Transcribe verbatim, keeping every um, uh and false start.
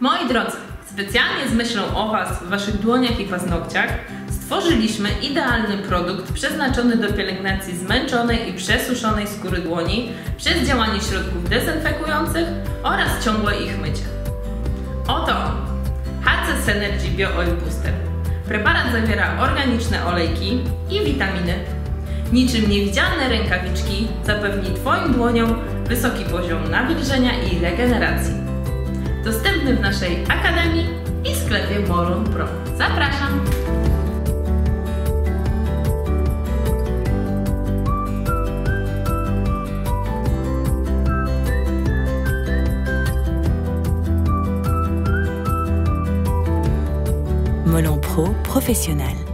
Moi drodzy, specjalnie z myślą o Was, Waszych dłoniach i paznokciach stworzyliśmy idealny produkt przeznaczony do pielęgnacji zmęczonej i przesuszonej skóry dłoni przez działanie środków dezynfekujących oraz ciągłe ich mycie. Oto H C Synergy Bio Oil Booster. Preparat zawiera organiczne olejki i witaminy. Niczym niewidzialne rękawiczki zapewni Twoim dłoniom wysoki poziom nawilżenia i regeneracji. Dostępny w naszej Akademii i sklepie Moron Pro. Zapraszam! Moron Pro professionnel.